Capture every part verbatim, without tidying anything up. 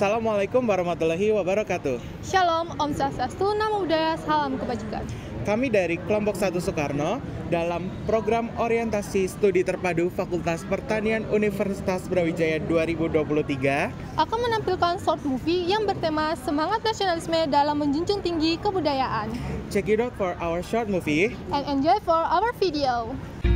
Assalamualaikum warahmatullahi wabarakatuh. Shalom, Om Swastiastu, Namo Buddhaya, salam kebajikan. Kami dari kelompok satu Soekarno dalam program orientasi studi terpadu Fakultas Pertanian Universitas Brawijaya dua ribu dua puluh tiga akan menampilkan short movie yang bertema semangat nasionalisme dalam menjunjung tinggi kebudayaan. Check it out for our short movie And enjoy for our video.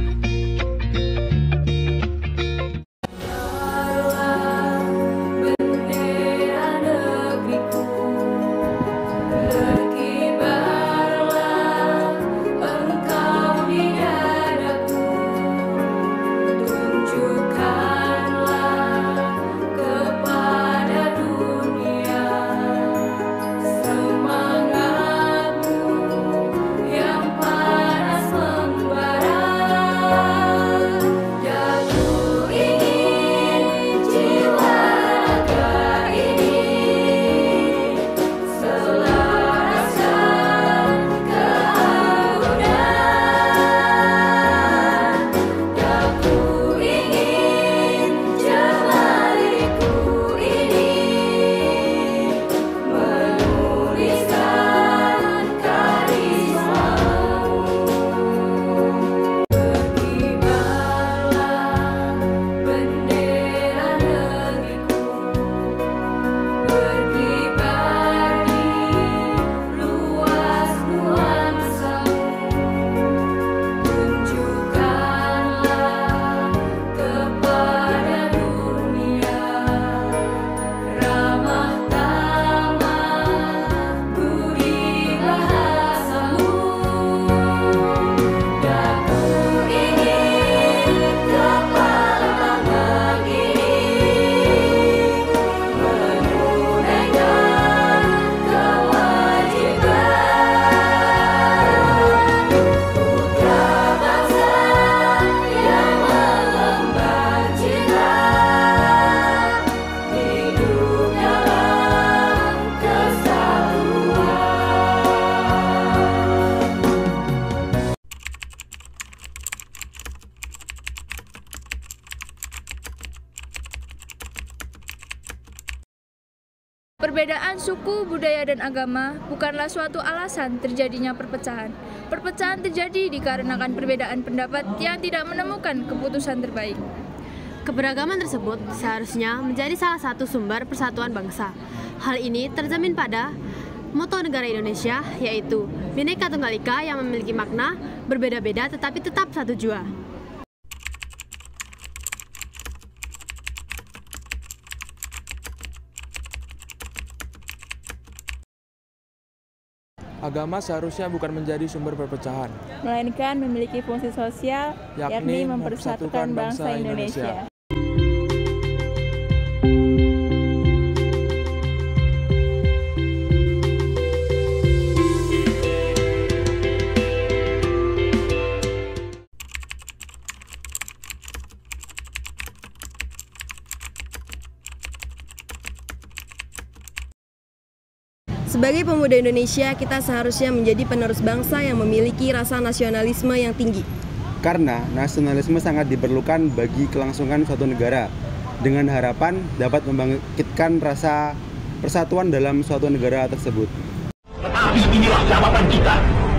Perbedaan suku, budaya, dan agama bukanlah suatu alasan terjadinya perpecahan. Perpecahan terjadi dikarenakan perbedaan pendapat yang tidak menemukan keputusan terbaik. Keberagaman tersebut seharusnya menjadi salah satu sumber persatuan bangsa. Hal ini tercermin pada moto negara Indonesia, yaitu Bhinneka Tunggal Ika, yang memiliki makna berbeda-beda tetapi tetap satu jua. Agama seharusnya bukan menjadi sumber perpecahan, melainkan memiliki fungsi sosial, yakni, yakni mempersatukan bangsa Indonesia. Sebagai pemuda Indonesia, kita seharusnya menjadi penerus bangsa yang memiliki rasa nasionalisme yang tinggi. Karena nasionalisme sangat diperlukan bagi kelangsungan suatu negara, dengan harapan dapat membangkitkan rasa persatuan dalam suatu negara tersebut. Tetapi inilah jawaban kita.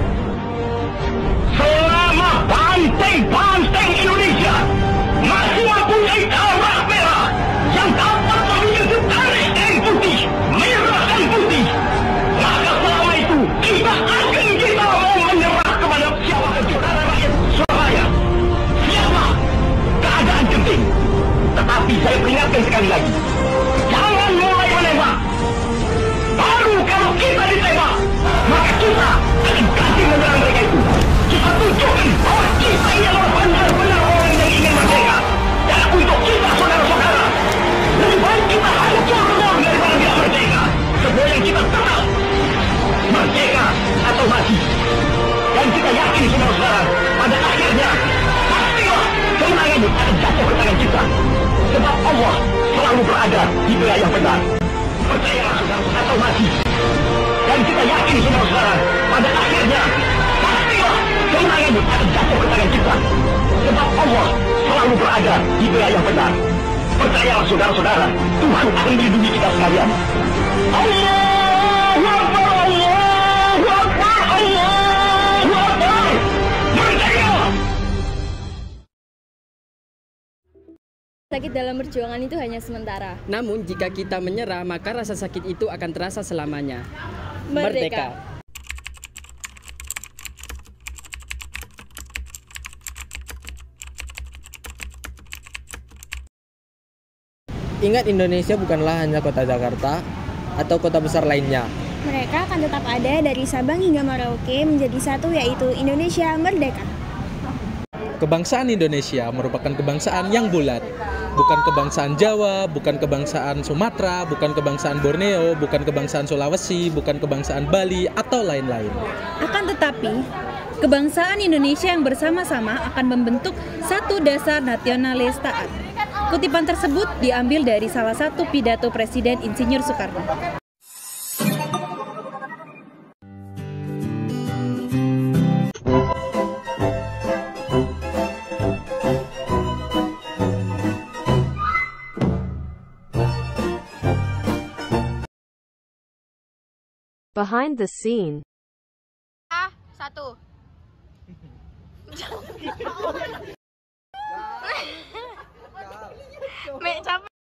Selama banteng-banteng Indonesia masih mempunyai darah merah yang dapat memiliki garis dan putih, merah dan putih, maka selama itu kita akan kita mau menyerah kepada siapa saudara rakyat Surabaya. Siapa? Keadaan genting. Tetapi saya peringatkan sekali lagi, jangan mulai menembak. Baru kalau kita ditembak, maka kita akan ganti menyerang mereka itu. Kita tunjukkan bahwa kita ini adalah benar-benar orang yang ingin merdeka. Dan untuk kita saudara-saudara, lebih baik kita hancur dulu daripada tidak merdeka. Semua yang kita tahu, merdeka atau mati. Dan kita yakin saudara-saudara, pada akhirnya pastilah kemenangan itu akan jatuh ke tangan kita. Sebab Allah selalu berada di pihak yang benar. Percayalah saudara atau mati. Dan kita yakin saudara-saudara, pada akhirnya pastilah kemenangan itu akan jatuh ke tangan kita. Sebab Allah selalu berada di pihak yang benar. Percayalah saudara-saudara, Tuhan akan melindungi kita sekalian. Allahu Akbar, Allahu Akbar, Allahu Akbar. Merdeka! Sakit dalam perjuangan itu hanya sementara. Namun jika kita menyerah, maka rasa sakit itu akan terasa selamanya. Merdeka. Merdeka. Ingat, Indonesia bukanlah hanya kota Jakarta atau kota besar lainnya. Mereka akan tetap ada dari Sabang hingga Merauke menjadi satu, yaitu Indonesia Merdeka. Kebangsaan Indonesia merupakan kebangsaan yang bulat. Bukan kebangsaan Jawa, bukan kebangsaan Sumatera, bukan kebangsaan Borneo, bukan kebangsaan Sulawesi, bukan kebangsaan Bali, atau lain-lain. Akan tetapi, kebangsaan Indonesia yang bersama-sama akan membentuk satu dasar nasionalis taat. Kutipan tersebut diambil dari salah satu pidato Presiden Insinyur Soekarno. Behind the scene. A satu. Mek capek.